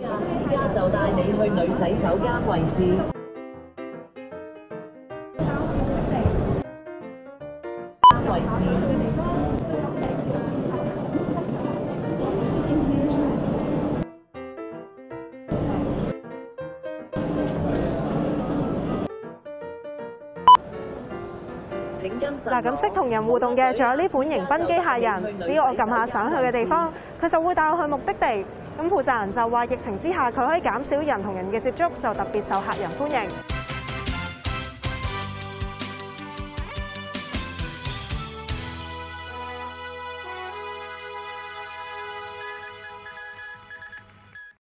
依家就帶你去女洗手間位置。 嗱，咁識同人互動嘅，仲有呢款迎賓機械人，只要我撳下想去嘅地方，佢就會帶我去目的地。咁負責人就話，疫情之下佢可以減少人同人嘅接觸，就特別受客人歡迎。